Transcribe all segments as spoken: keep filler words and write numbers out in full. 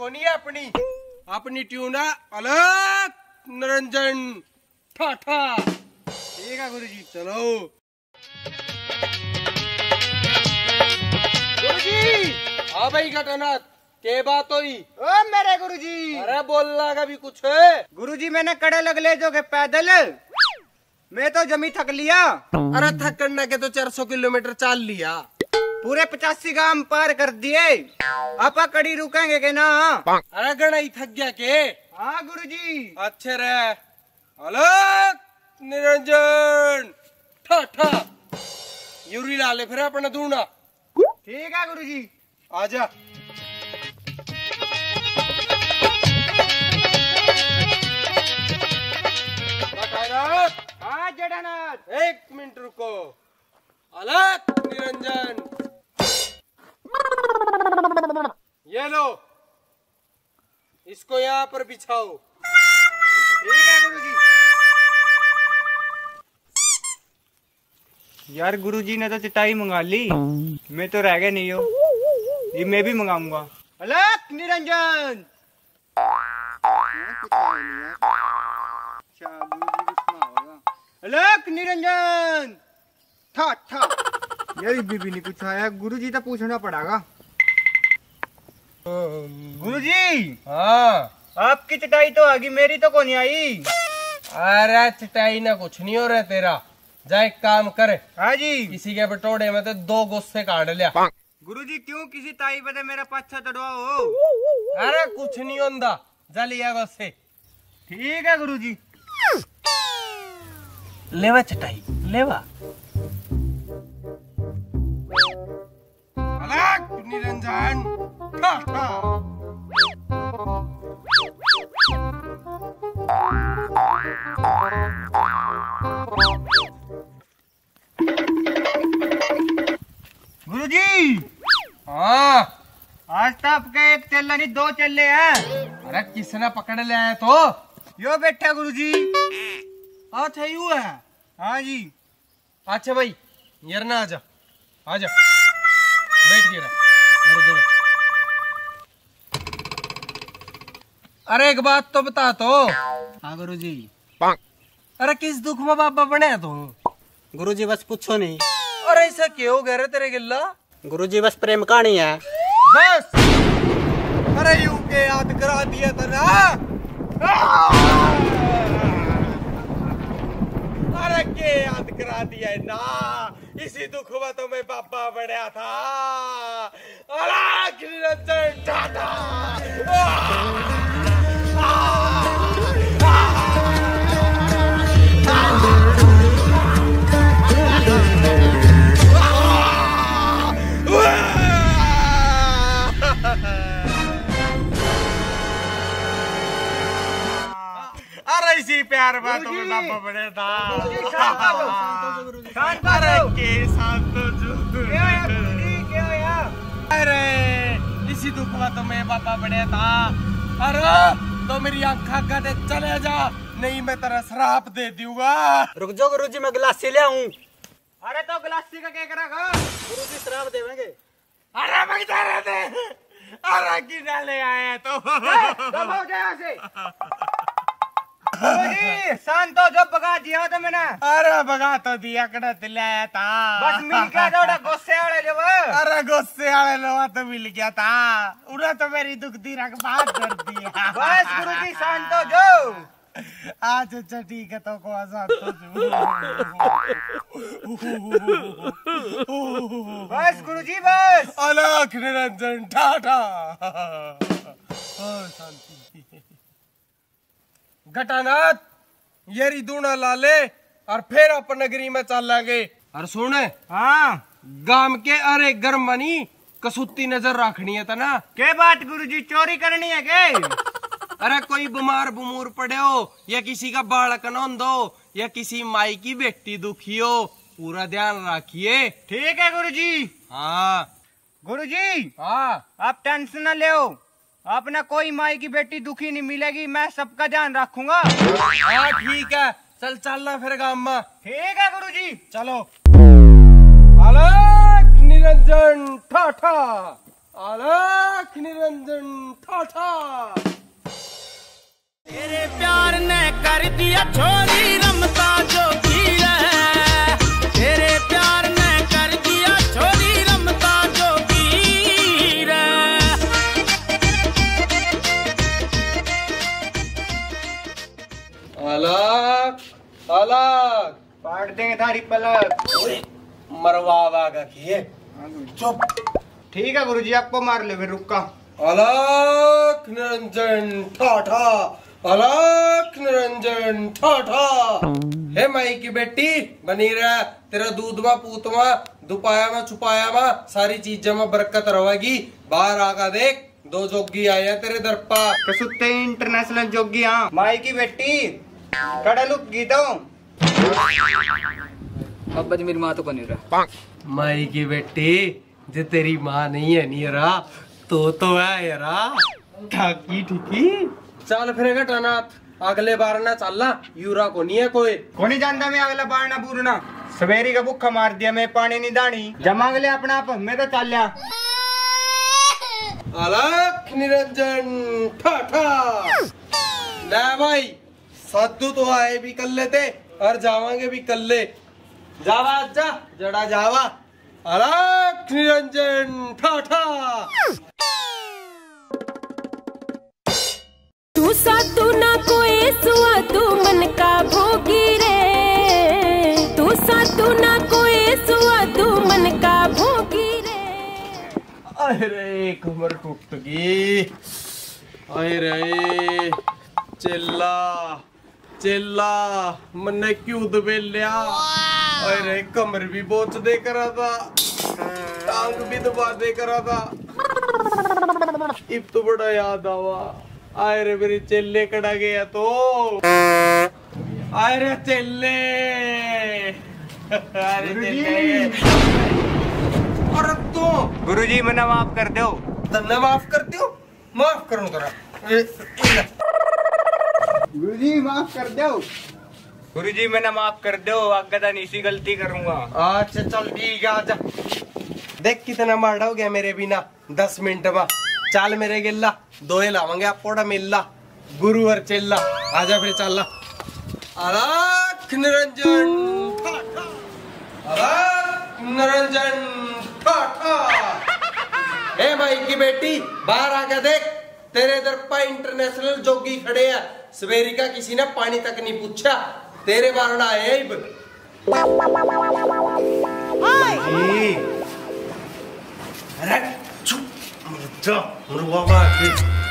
Tune ही अपनी अपनी tune है अलग निरंजन ठाठा। ठीक है गुरुजी, चलो गुरुजी। हाँ भाई घटनाथ, के बात हुई? ओ मेरे गुरुजी। अरे बोलना का भी कुछ है? गुरुजी मैंने कड़े लग ले जो के पैदल मैं तो जमी थक लिया। अरे थक करने के तो चार सौ किलोमीटर चाल लिया, पूरे पचासी गांव पार कर दिए। आपा कड़ी रुकेंगे के ना? अरे गणा ही थक गया के? हाँ गुरुजी। अच्छे रहे अलग निरंजन ठाठा। यूरी ला ले फिर अपना दूना। ठीक है गुरुजी। आजा। हाँ जड़ानाथ। एक मिनट रुको। अलग निरंजन, ये लो, इसको यहाँ पर बिछाओ। ठीक है गुरुजी। यार गुरुजी ने तो चटाई मंगा ली, मैं तो रह गया नहीं हो। ये मैं भी मंगाऊंगा। अलग निरंजन। अलग निरंजन ठा ठा। यार बीबी नहीं कुछ आया, गुरुजी तो पूछना पड़ेगा। गुरुजी। हाँ आपकी चटाई तो आ गई, मेरी तो कौन आई। अरे चटाई ना कुछ नहीं हो रहा तेरा। जा एक काम कर। हाँ जी। किसी के बटोड़े में तो दो गुस्से काट लिया। गुरुजी क्यों किसी ताई बदे मेरा पाछा तड़वाओ। अरे कुछ नहीं होता, जा लिया गुस्से। ठीक है गुरुजी। लेवा चटाई लेवा। अलग निरंजन ठाठा। गुरुजी। हाँ आज तो आपके एक चल्ला नहीं दो चल्ले हैं। अरे किसने पकड़ लिया है तो? यो बैठा गुरुजी। अच्छा यू है। हाँ जी। अच्छा भाई यार ना आजा आजा बैठ गया मेरे दोनों। अरे एक बात तो बता तो। हाँ गुरुजी। अरे किस दुख में बाबा बने तू? गुरुजी बस पूछो नहीं। अरे ऐसा क्यों हो गया तेरे गिल्ला? गुरुजी बस प्रेम कहानी है बस। अरे यू के याद करा दिया था ना। अरे के याद करा दिया है ना, इसी दुख में तो मैं पापा बढ़िया था। अलग निरंजन ठाठा। अरे इसी प्यार में तो मैं पापा बड़े था। अरे के साथ तो जो अरे इसी दुख में तो मैं पापा बड़े था। अरे तो मेरी आंखा का दे चले जा, नहीं मैं तेरा श्राप दे दूंगा। रुक जाओ गुरुजी, मैं गिलासी ले आऊं। अरे तो गिलासी का क्या करेगा? गुरुजी श्राप देवेंगे। अरे भगता रहते। अरे किना ले आया तो दबाओ यहाँ से। गुरुजी शांत हो, जो भगा दिया था मैंने। अरे भगा तो दिया कड़ा दिलाया था। बस मिल गया थोड़ा गुस्से वाले जो। अरे गुस्से वाले लोग तो मिल गया था, उन्हें तो मेरी दुख दी रख बात कर दिया। बस गुरुजी शांत हो जो। अच्छा अच्छा ठीक है तो को आजाद तो बस गुरुजी बस। अलग निरंजन ठाठा। शांति। घटानाथ ये दूना ला ले और फिर अपन नगरी में चलेंगे। और सुने। हाँ गांव के अरे गर्मनी कसूती नजर रखनी है तना। के बात गुरुजी, चोरी करनी है के? अरे कोई बीमार बुमूर पड़े हो, या किसी का बालक नौंद हो, या किसी माई की बेटी दुखी हो, पूरा ध्यान रखिए। ठीक है गुरुजी। हाँ गुरुजी। हाँ आप टेंशन न लो, अपना कोई माई की बेटी दुखी नहीं मिलेगी, मैं सबका ध्यान रखूंगा। हाँ ठीक है, चल चलना फिर गाँव में। ठीक है गुरुजी। चलो। अलग निरंजन ठाठा। अलख निरंजन ठाठा। तेरे प्यार ने कर दिया छोरी रमता जोगी रे, तेरे प्यार ने कर दिया छोरी रमता जोगी रे। अलख अलख पाट देंगे थारी पलक। मरवावा का किए चुप। ठीक है गुरुजी, आपको मार ले फिर रुका। अलख निरंजन ठाठा, अलख निरंजन ठाठा। हे माई की बेटी बनी रहा, तेरा दूध में पूतवा दुपाया में छुपाया में सारी चीजें में बरकत रहेगी। बाहर आका देख, दो जोगी आए हैं तेरे दर पा। कसुत्ते इंटरनेशनल जोगी। हाँ माई की बेटी कड़ा लुक गीतो। अब मेरी माँ तो बनी रहा। माई की बेटी जो तेरी माँ नहीं है नहीं रहा तो तो है यारा ठाकी ठीकी। चल फिर घटनाथ अगले बार ना चलना, यूरा को नहीं है कोई को नहीं जानता मैं अगला बार ना पूरना। सवेरी का भूखा मार दिया मैं, पानी नहीं दानी जमा ले अपना आप। मैं तो चल लिया। अलख निरंजन ठाठा। ले भाई साधु तो आए भी कर लेते और जावांगे भी कर ले। जावा जा जड़ा जावा। अलख निरंजन ठाठा। तू साधु ना कोई सुआ तू मन का भोगी रे, तू साधु ना कोई सुआ तू मन का भोगी रे। अरे कमर टूट गई। अरे चिल्ला चिल्ला मन्ने क्यों दबे लिया। अरे कमर भी बोच दे करा था, टांग भी दबा दे करा था। इब तो बड़ा याद आवा। अरे मेरे चेल्ले कड़ा गया तो। अरे चेल्ले अरे चेल्ले। अरे तो गुरुजी मैंने माफ कर दो। तन्ने माफ कर दियो, माफ करूं तेरा। गुरुजी माफ कर दो। गुरुजी मैंने माफ कर दो, आगे नहीं सी गलती करूंगा। अच्छा चल ठीक है आजा। देख कितना मारा हो गया मेरे बिना दस मिनट में। चल मेरे गिल्ला दोए लावांगे आपको मिलला गुरुवर चेल्ला। आजा फिर चल। अलख निरंजन ठाठा, अलख निरंजन ठाठा। हे भाई की बेटी बाहर आके देख, तेरे इधर पर इंटरनेशनल जोगी खड़े हैं। सवेरी का किसी ने पानी तक नहीं पूछा, तेरे बारना आए। अरे चुप जा मुर्गा के।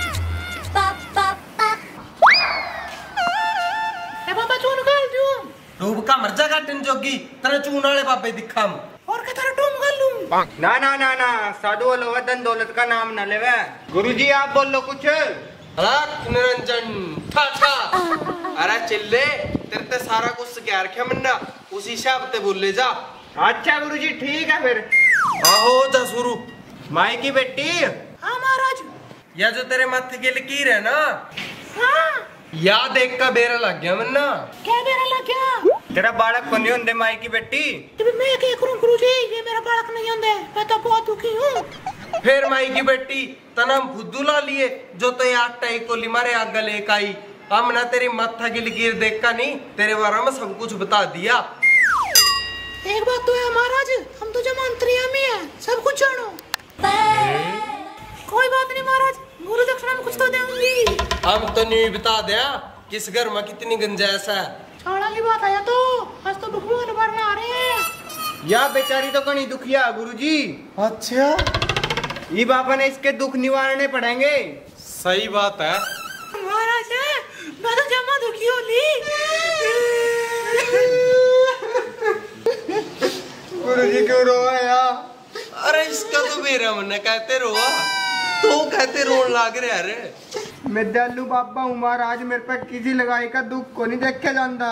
ए बाबा चून कर दूं। डूब का मर जाएगा टिन जोगी, तेरे चून वाले बाबे दिखाम। और के तेरा टूम कर लूं। ना ना ना ना साधु वालों धन दौलत का नाम न लेवे। गुरुजी आप बोल लो कुछ। अलख निरंजन ठाठा। अरे चिल्ले तेरे ते सारा कुछ सिखा रखा मन्ना, उसी हिसाब ते बोले जा। अच्छा गुरुजी ठीक है फिर। आहो जा शुरू। माई की बेटी। हाँ महाराज। या जो तेरे माथे की लकीर है ना, हाँ या देख का बेरा लग गया मन्ना। क्या बेरा लग गया। तेरा बालक को नहीं होंदे माई की बेटी। मैं क्या करूं गुरुजी, ये मेरा बालक नहीं होंदे, मैं तो बहुत दुखी हूँ। फिर माई की बेटी तनम फुद्दू ला लिए जो तो आठ टाई को लिमारे आग लेकर आई। हम ना तेरी माथा की लकीर देख का नहीं, तेरे बारे में सब कुछ बता दिया। एक बात तो है महाराज, हम तो जमांतरिया में है, सब कुछ जानो। कोई बात नहीं महाराज, गुरु दक्षिणा में कुछ तो देंगी। हम तो नहीं बता दिया किस घर में कितनी गंजाइश है। छोड़ा की बात आया तो आज तो भगवान भरने आ रहे हैं। या बेचारी तो कहीं दुखिया गुरुजी। अच्छा ये बाबा ने इसके दुख निवारने पड़ेंगे। सही बात है महाराज, मैं तो जमा दुखी होली। गुरुजी क्यों रोए यार। अरे इसका तो मेरा मन कहते रोआ तो कहते रोन लाग रहे। अरे मैं दयालु बाबा हूँ महाराज, मेरे पे किसी लगाई का दुख को नहीं देखे जाता।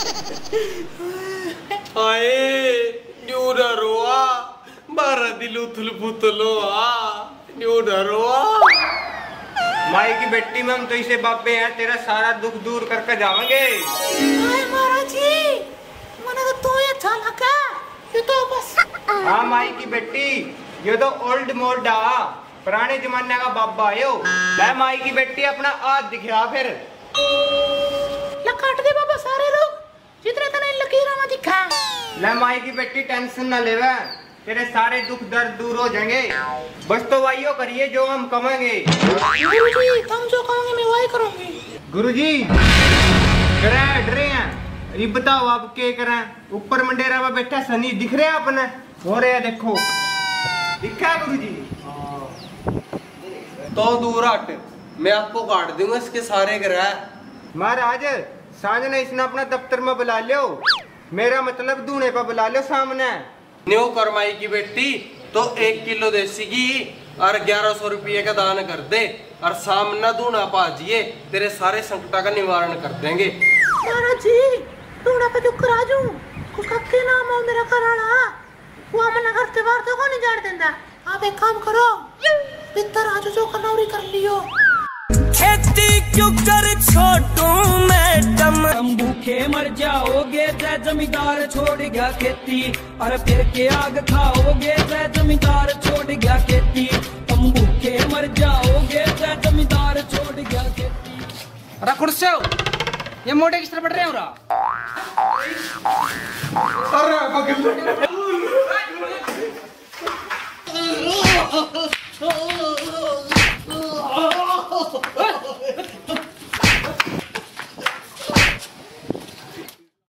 आए न्यू ना रोआ, बारा दिल उथल पुथल हुआ। न्यू ना रोआ। माई की बेटी में हम तो इसे बाबे हैं, तेरा सारा दुख दूर करके जाएंगे। महाराज जी मैंने तो तो ये अच्छा लगा, ये तो बस। हाँ माई की बेटी, ये तो ओल्ड मोड आ, पुराने जमाने का बाबा आयो। ले माई की बेटी अपना हाथ दिखा फिर। काट दे बाबा सारे लोग जितने तने लकीरों में दिखा। ले माई की बेटी टेंशन ना लेवे, तेरे सारे दुख दर्द दूर हो जाएंगे। बस तो वाइयो करिए जो हम कमाएंगे। गुरुजी तुम जो कहोगे मैं वही करूंगी। गुरुजी डरे डरे हैं, ये बताओ आप क्या करें? ऊपर मंडेरा में बैठा सनी दिख रहे हैं अपने? हो रहे हैं देखो, दिखा गुरुजी? तो दूर हट, मैं आपको काट दूंगा इसके सारे ग्रह। महाराज सांझ ने इसने अपना दफ्तर में बुला लियो, मेरा मतलब दूने पर बुला लियो सामने। न्यू करमाई की बेटी तो एक किलो देसी घी और ग्यारह सौ रुपये का दान कर दे और सामने दूना पाजिए, तेरे सारे संकटा का निवारण कर देंगे। महाराज जी दूना पे जो करा जू उसका क्या नाम है मेरा कराना, वो मना करते बार तो कौन जान देता। आप एक काम करो भीतर आज जो कनौरी कर लियो। खेती क्यों कर छोटू मैडम, हम भूखे मर जाओगे जय जमींदार छोड़ गया खेती, और फिर के आग खाओगे जय जमींदार छोड़ गया खेती। तुम भूखे मर जाओगे जय जमींदार छोड़ गया खेती। अरे कुर्से ये मोटे किस तरह बढ़ रहे हो रहा? अरे